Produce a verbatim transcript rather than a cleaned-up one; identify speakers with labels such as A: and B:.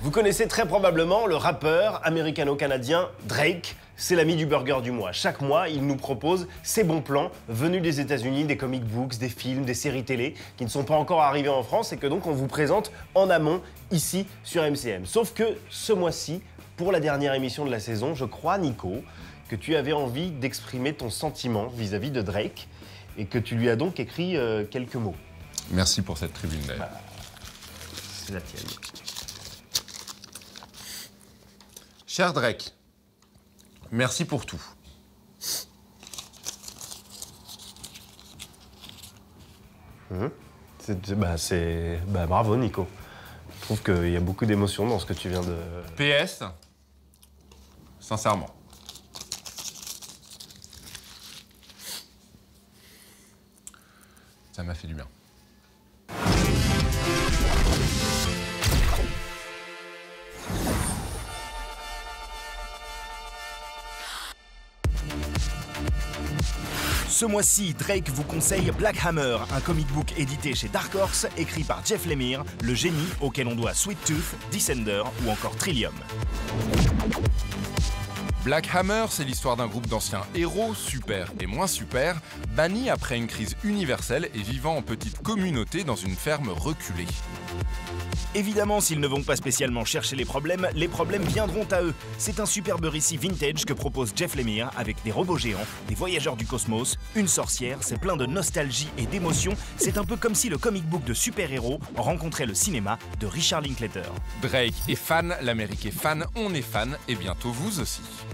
A: Vous connaissez très probablement le rappeur américano-canadien Drake. C'est l'ami du burger du mois. Chaque mois, il nous propose ses bons plans venus des États-Unis, des comic books, des films, des séries télé qui ne sont pas encore arrivés en France et que donc on vous présente en amont ici sur M C M. Sauf que ce mois-ci, pour la dernière émission de la saison, je crois, Nico, que tu avais envie d'exprimer ton sentiment vis-à-vis de Drake et que tu lui as donc écrit euh, quelques mots.
B: Merci pour cette tribune d'ailleurs.
A: Ah, c'est la tienne.
B: Cher Drake, merci pour tout.
A: Mmh. C'est, bah, c'est, bah, bravo Nico. Je trouve qu'il y a beaucoup d'émotions dans ce que tu viens de...
B: P S, sincèrement. Ça m'a fait du bien.
C: Ce mois-ci, Drake vous conseille Black Hammer, un comic book édité chez Dark Horse, écrit par Jeff Lemire, le génie auquel on doit Sweet Tooth, Descender ou encore Trillium.
B: Black Hammer, c'est l'histoire d'un groupe d'anciens héros, super et moins super, bannis après une crise universelle et vivant en petite communauté dans une ferme reculée.
C: Évidemment, s'ils ne vont pas spécialement chercher les problèmes, les problèmes viendront à eux. C'est un superbe récit vintage que propose Jeff Lemire avec des robots géants, des voyageurs du cosmos, une sorcière, c'est plein de nostalgie et d'émotion. C'est un peu comme si le comic book de super-héros rencontrait le cinéma de Richard Linklater.
B: Drake est fan, l'Amérique est fan, on est fan et bientôt vous aussi.